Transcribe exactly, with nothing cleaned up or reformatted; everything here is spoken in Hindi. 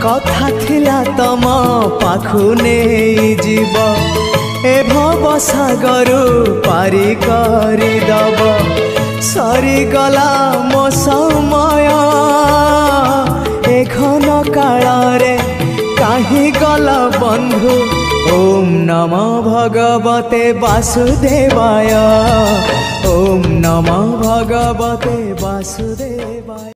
कथा थिला तम पाखु नहीं जीव ए भव सागर पारी करी दब सरी गला मो समय ए घन काल रे काहे गल बंधु। ओम नमो भगवते वासुदेवाय ओम नमो भगवते वासुदेवाय।